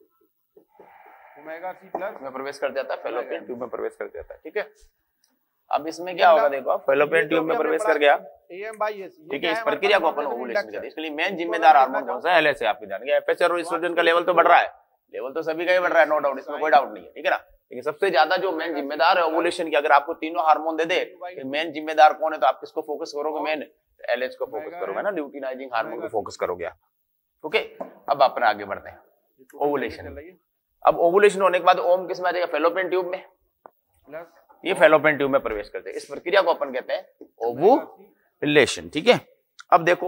omega C plus, में प्रवेश कर जाता है, फेलोपियन ट्यूब में प्रवेश कर जाता है, ठीक है। अब इसमें क्या होगा देखो, फेलोपियन ट्यूब में प्रवेश कर गया, ए एम बाई ए सी, ठीक है। इस प्रक्रिया को अपन ओवुलेशन कहते हैं। इसके लिए मेन जिम्मेदार हार्मोन कौन सा है, एल एच है, आपके जान गया। एफ एच और एस्ट्रोजन का लेवल तो बढ़ रहा है, लेवल तो सभी का ही बढ़ रहा है, नो डाउट, इसमें कोई डाउट नहीं है, ठीक है ना। लेकिन सबसे ज्यादा जो मेन जिम्मेदार है ओवुलेशन की, अगर आपको तीनों हार्मोन दे दे तो मेन जिम्मेदार कौन है, तो आप किसको फोकस करोगे, मेन एल एच को फोकस करोगे ना, ल्यूटिनाइजिंग हार्मोन को फोकस करोगे आप, ओके। अब अपन आगे बढ़ते हैं, ओवुलेशन। अब ओवुलेशन होने के बाद ओम किस में आ जाएगा, फेलोपियन ट्यूब में, प्लस ये फेलोपियन ट्यूब में प्रवेश करते हैं। इस प्रक्रिया को अपन कहते हैं ओवुलेशन, ठीक है। अब देखो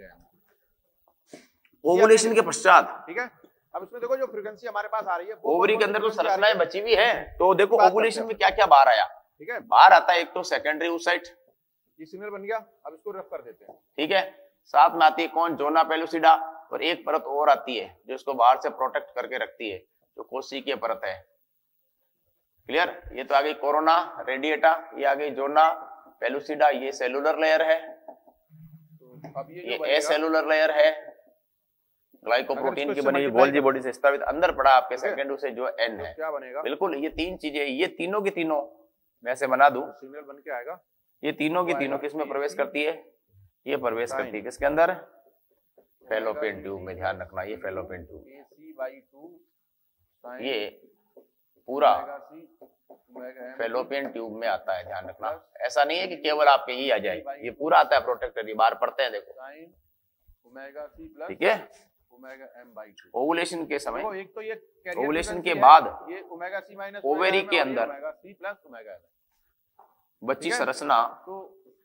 ओवुलेशन के पश्चात, ठीक है। अब इसमें देखो जो फ्रीक्वेंसी हमारे पास आ रही है, ओवरी के अंदर तो संरचनाएं बची हुई है, तो देखो ओवुलेशन में क्या क्या बाहर आया, ठीक है। बाहर आता है एक तो सेकेंडरी ऊसाइट, ये सिग्नल बन गया, अब इसको रफ कर देते हैं, ठीक है। साथ में आती है कौन, जोना पेलुसिडा, और एक परत और आती है जो इसको बाहर से प्रोटेक्ट करके रखती है, जो कोशिकीय परत है, क्लियर। ये तो आ गई कोरोना रेडिएटा, ये आ गई जोना पेलुसिडा, ये सेलुलर लेयर है, तो अब ये ये जो ए बनेगा, सेलुलर लेयर है, ग्लाइकोप्रोटीन की बनी हुई गोल्जी बॉडी से स्त्रावित, अंदर पड़ा आपके सेकेंड से जो एन है, क्या बनेगा, बिल्कुल। ये तीन चीजें, ये तीनों की तीनों मैं से बना दूं, सिग्नल बन के आएगा, ये तीनों की तीनों किस में प्रवेश करती है, ये प्रवेश करती है किसके अंदर, फेलोपियन ट्यूब में, ध्यान रखना, ये fallopian tube, A C by two sine ये पूरा omega C omega M fallopian tube में आता है, ध्यान रखना। ऐसा नहीं है कि केवल आपके ये आ जाए, ये पूरा आता है प्रोटेक्टर, ये बाहर पढ़ते हैं देखो, साइन ओमेगा सी प्लस ठीक है। Omega M by two, ovulation के समय, देखो एक तो ये carrier ओवुलेशन frequency के है, बाद ये ओमेगा सी माइनस ओवेरी के अंदर omega C plus omega M, बच्ची ठीक है? संरचना, तो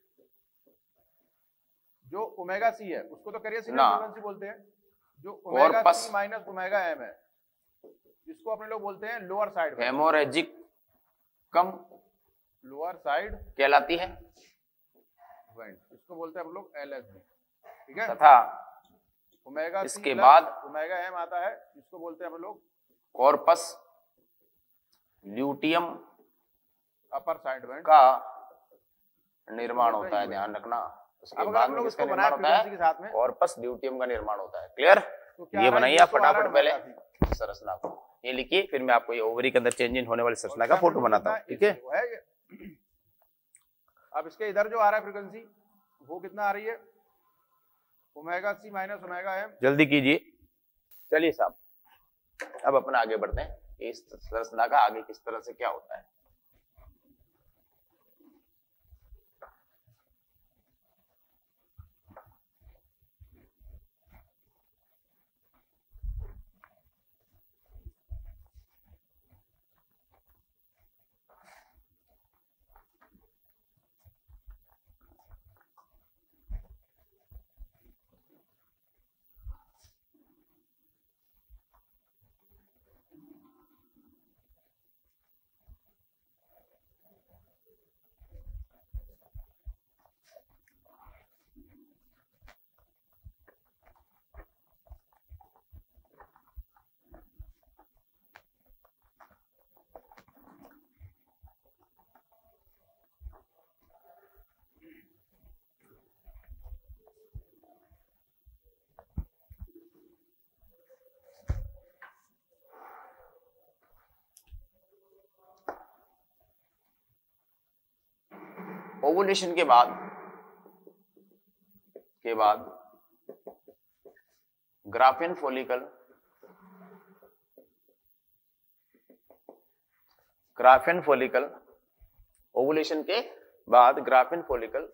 जो ओमेगा सी है उसको तो कैरियर ना। फ्रीक्वेंसी बोलते हैं, जो omega Corpus C minus omega M है इसको अपने लोग बोलते हैं लोअर साइड, हेमोरेजिक कम लोअर साइड कहलाती है, वेंट, इसको बोलते हैं हम लोग एल एस बी, ठीक है। तथा ओमेगा सी इसके प्लस बाद ओमेगा एम आता है, इसको बोलते हैं हम लोग corpus luteum upper side band का निर्माण होता है, ध्यान रखना। उसके अब अगर बाद हम में लोग किसका इसको निर्माण बनाए होता फ्रीक्वेंसी है, के साथ में, कॉर्पस ल्यूटियम का निर्माण होता है, क्लियर। तो क्या ये आ रहा है, बनाइए ये आप तो आ रहा है फटाफट पहले ओमेगा सी। संरचना को, ये लिखिए, फिर मैं आपको ये ओवरी के अंदर चेंज इन होने वाली संरचना का फोटो बनाता हूँ, ठीक है। अब इसके इधर जो आ रहा है फ्रीक्वेंसी वो कितना आ रही है, omega C minus omega M. जल्दी कीजिए। चलिए साहब, अब अपना आगे बढ़ते हैं। इस संरचना का आगे किस तरह से क्या होता है। ओवुलेशन के बाद के बाद Graafian follicle Graafian follicle ovulation के बाद ग्राफिन फॉलिकल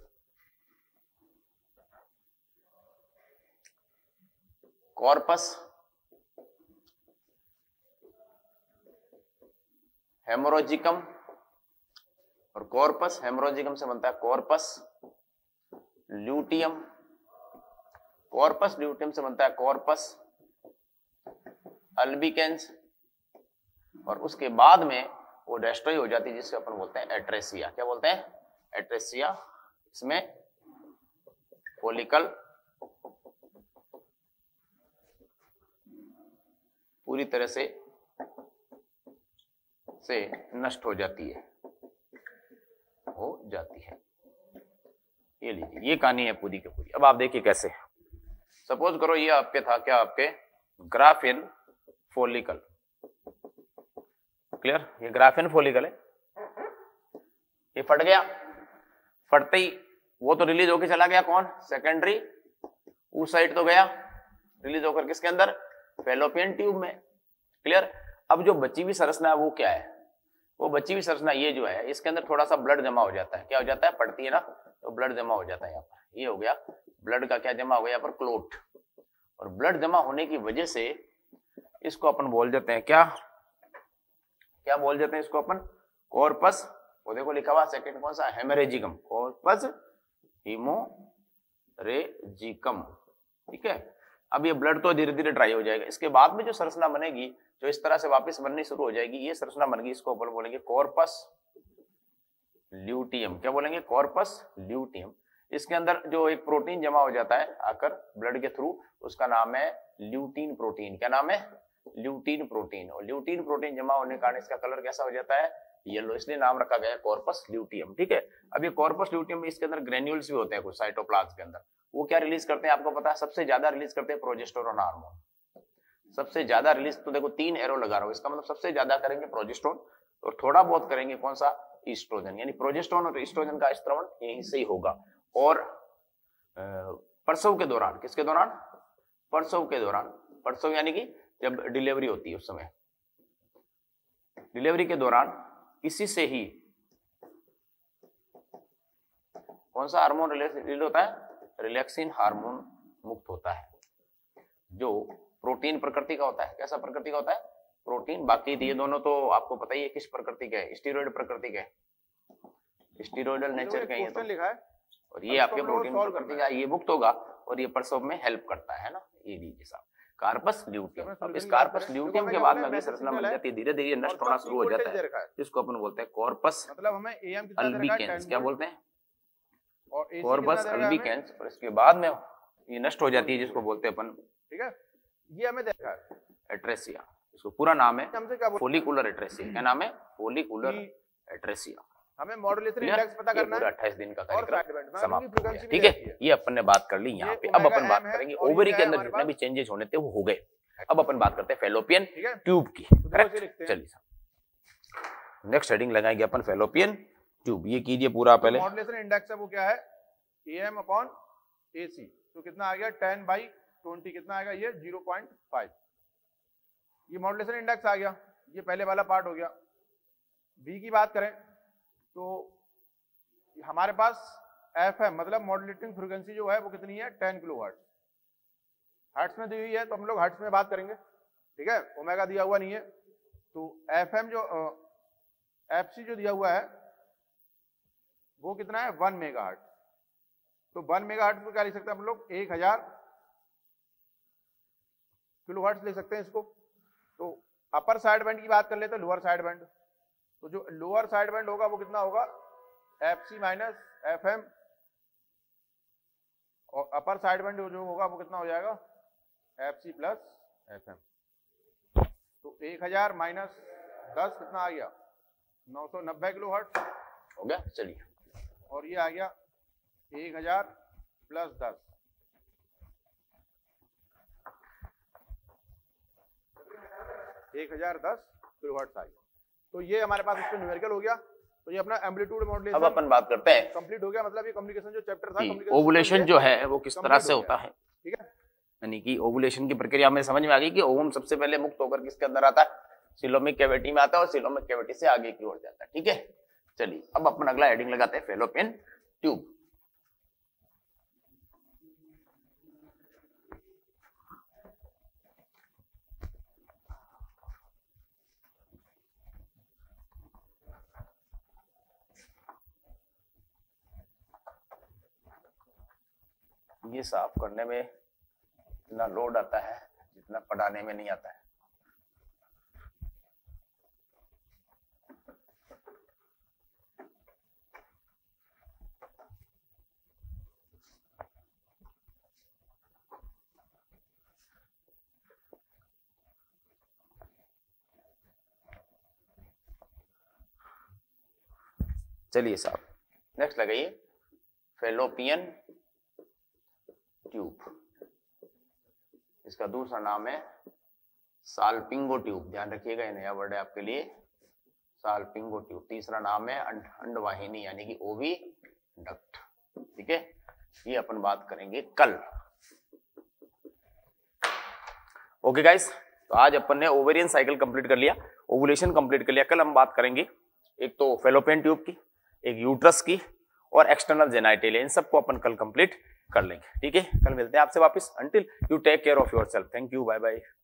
कॉर्पस हेमोरोजिकम, और कॉर्पस हेमोरोजिकम से बनता है कॉर्पस ल्यूटियम, कॉर्पस ल्यूटियम से बनता है कॉर्पस अल्बिकेंस, और उसके बाद में वो डेस्ट्रॉय हो जाती है जिससे अपन बोलते हैं एट्रेसिया। क्या बोलते हैं? एट्रेसिया। इसमें फॉलिकल पूरी तरह से से नष्ट हो जाती है हो जाती है ये लीजिए, ये कहानी है पूरी की पूरी। अब आप देखिए कैसे। सपोज करो ये आपके था क्या, आपके ग्राफिन फॉलिकल। क्लियर? ये ग्राफिन फॉलिकल है, ये फट गया। फटते ही वो तो रिलीज होके चला गया, कौन? सेकेंडरी उस साइड तो गया, रिलीज होकर किसके अंदर? फैलोपियन ट्यूब में। क्लियर? अब जो बची हुई संरचना है वो क्या है? वो बची हुई संरचना ये जो है, इसके अंदर थोड़ा सा ब्लड जमा हो जाता है। क्या हो जाता है? पड़ती है ना, तो ब्लड जमा हो जाता है यहाँ पर। ये हो गया ब्लड का क्या जमा हो गया यहाँ पर? क्लोट। और ब्लड जमा होने की वजह से इसको अपन बोल देते हैं क्या क्या बोल देते हैं इसको अपन? कॉर्पस। वो देखो लिखा हुआ सेकंड कौन सा? हेमरेजिकम। Corpus haemorrhagicum. ठीक है। अब ये ब्लड तो धीरे धीरे ड्राई हो जाएगा। इसके बाद में जो संरचना बनेगी, जो इस तरह से वापस बननी शुरू हो जाएगी, ये संरचना बन गई, इसको अपन बोलेंगे कॉर्पस ल्यूटियम। क्या बोलेंगे? Corpus luteum. इसके अंदर जो एक प्रोटीन जमा हो जाता है आकर ब्लड के थ्रू, उसका नाम है ल्यूटीन प्रोटीन। क्या नाम है? Lutein protein. और ल्यूटीन प्रोटीन जमा होने के कारण इसका कलर कैसा हो जाता है? येलो। इसलिए नाम रखा गया है कॉर्पस ल्यूटियम। ठीक है। अब ये कॉर्पस ल्यूटियम में इसके अंदर ग्रेन्यूल्स भी होते हैं कुछ साइटोप्लाज्म के अंदर। वो क्या रिलीज करते हैं आपको पता है? सबसे ज्यादा रिलीज करते हैं प्रोजेस्टेरोन हार्मोन। सबसे ज्यादा रिलीज, तो देखो तीन एरो लगा रहा हूं, इसका मतलब सबसे ज्यादा करेंगे प्रोजेस्टेरोन और थोड़ा बहुत करेंगे कौन सा? ईस्ट्रोजन। यानी प्रोजेस्टेरोन और ईस्ट्रोजन का स्त्रवण यहीं से ही होगा। और प्रसव के दौरान, किसके दौरान? प्रसव के दौरान। प्रसव यानी कि जब डिलीवरी होती है उस समय, डिलीवरी के दौरान इसी से ही कौन सा हार्मोन रिलीज होता है? रिलैक्सिन हार्मोन मुक्त होता है, जो प्रोटीन प्रकृति का होता है। कैसा प्रकृति का होता है? प्रोटीन। बाकी ये दोनों तो आपको पता ही है किस प्रकृति के है, स्टीरॉयड प्रकृति के, स्टीरॉयडल नेचर के हैं। तो लिखा है और ये आपके प्रोटीन प्रकृति का, ये मुक्त होगा और ये प्रसव में हेल्प करता है ना। ये लीजिए साहब कार्पस ल्यूटियम। अब इस कार्पस ल्यूटियम के बाद में अगली संरचना बन जाती है, धीरे धीरे नष्ट होना शुरू हो जाता है, जिसको अपन बोलते हैं कॉर्पस मतलब हमें एएम कितना अल्बिकेंस। क्या बोलते हैं? और एसी कॉर्पस अल्बिकेंस। और इसके बाद में ये नष्ट हो जाती है, जिसको बोलते हैं अपन, ठीक है, ये हमें देखा है एट्रेसिया। इसको पूरा नाम है हमसे क्या बोलते फोलिकुलर एट्रेसिया। क्या नाम है? Follicular atresia. हमें मॉड्यूलेशन इंडेक्स पता करना है। अट्ठाईस दिन का और कार्यक्रम फ्रैगमेंट समाप्त हो गया। ठीक है, ये अपन ने बात कर ली यहाँ पे। अब अपन बात करेंगे ओवरी के अंदर जितने भी चेंजेस होने थे वो हो गए। अब अपन बात करते हैं फैलोपियन ट्यूब की। करेक्ट? चलिए नेक्स्ट हेडिंग लगाएंगे अपन फैलोपियन ट्यूब। ये कीजिए पूरा पहले। मॉड्यूलेशन इंडेक्स है वो क्या है? AM upon AC. तो कितना आ गया टेन बाई ट्वेंटी, कितना आएगा ये जीरो पॉइंट फाइव। ये मॉड्यूलेशन इंडेक्स आ गया, ये पहले वाला पार्ट हो गया। बी की बात करें तो हमारे पास एफ एम मतलब मॉड्यूलेटिंग फ्रीक्वेंसी जो है वो कितनी है टेन किलो हर्ट्ज। हर्ट्ज में दी हुई है तो हम लोग हर्ट्ज में बात करेंगे, ठीक है, ओमेगा दिया हुआ नहीं है। तो एफ एम जो एफ सी जो दिया हुआ है वो कितना है वन मेगा हर्ट्ज। तो वन मेगा हर्ट्ज को क्या लिख सकते हैं हम लोग एक हजार किलो हर्ट्ज लिख सकते हैं इसको। तो अपर साइड बैंड की बात कर लेते हैं लोअर साइड बैंड, तो जो लोअर साइड बैंड होगा वो कितना होगा F C minus F M, और अपर साइड बैंड जो होगा वो कितना हो जाएगा F C plus F M. तो एक हजार माइनस दस कितना आ गया नौ सौ नब्बे किलो हर्ट्ज हो गया। चलिए, और ये आ गया एक हजार प्लस दस, एक हजार दस किलो हर्ट्ज आ गया। तो ये हमारे पास इसमें न्यूमेरिकल हो गया। तो ये अपना एम्पलीट्यूड मॉड्यूलेशन अब अपन बात करते हैं कंप्लीट हो गया। मतलब ये कम्युनिकेशन जो चैप्टर था ओवुलेशन जो है वो किस तरह से होता है, ठीक है। यानी कि ओवुलेशन की प्रक्रिया में समझ में आ गई कि ओवम सबसे पहले मुक्त होकर किसके अंदर आता है, सिलोमिक कैविटी में आता है और सिलोमिक कैविटी से आगे की ओर जाता है, ठीक है। चलिए अब अपन अगला हेडिंग लगाते हैं फैलोपियन ट्यूब। ये साफ करने में इतना लोड आता है जितना पढ़ाने में नहीं आता है। चलिए साहब नेक्स्ट लगाइए फैलोपियन ट्यूब। इसका दूसरा नाम है साल्पिंगो ट्यूब, ध्यान रखिएगा ये नया वर्ड है आपके लिए, साल्पिंगो ट्यूब। तीसरा नाम है अंडवाहिनी यानी कि ओवी डक्ट, ठीक है। ये अपन बात करेंगे कल। ओके गाइस, तो आज अपन ने ओवेरियन साइकिल कंप्लीट कर लिया, ओवुलेशन कंप्लीट कर लिया। कल हम बात करेंगे एक तो फैलोपियन ट्यूब की, एक यूट्रस की और एक्सटर्नल जेनाइटल, इन सबको अपन कल कंप्लीट कर लेंगे, ठीक है। कल मिलते हैं आपसे वापस। Until you take care of yourself, thank you, bye bye.